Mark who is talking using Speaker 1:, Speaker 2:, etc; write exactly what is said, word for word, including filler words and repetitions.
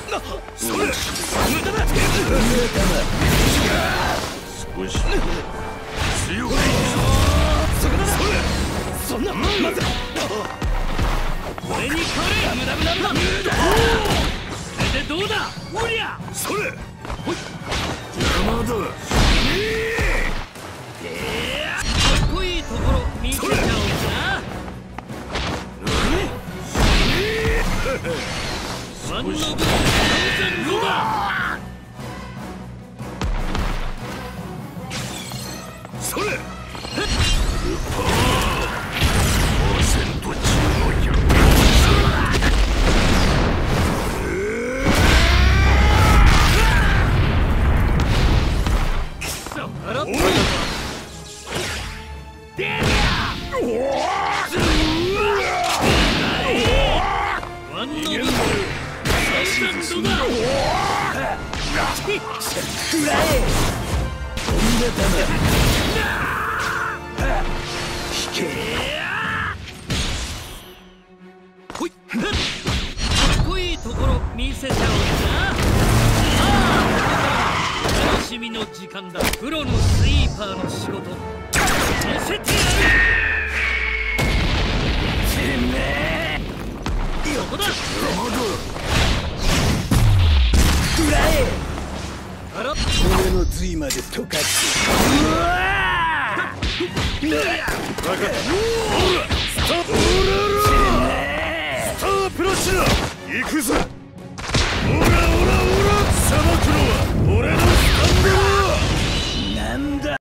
Speaker 1: それ無駄だ。
Speaker 2: 少し強く。
Speaker 1: そこだ。そんなまず俺に変われ。無駄無駄無駄無駄。それでどうだおりゃ。
Speaker 2: それ邪魔だ。
Speaker 1: かっこいいところ見せちゃおうかな。ワンノブさんぜんごだ。
Speaker 2: それパーセント中のひゃく。
Speaker 1: 払ったよ。出りゃワンノブさんぜんごだ。食らえ。飛んでたな。引け。ほい。かっこいいところ見せちゃおうかな。さあ、ここから楽しみの時間だ。プロのスイーパーの仕事見せてやる。てめえそこだ。食らえ。俺の髄まで溶かしてうわ
Speaker 2: スタープラッシュだ。行くぞ。オラオラオラ。さばくのは俺のスタンドだ。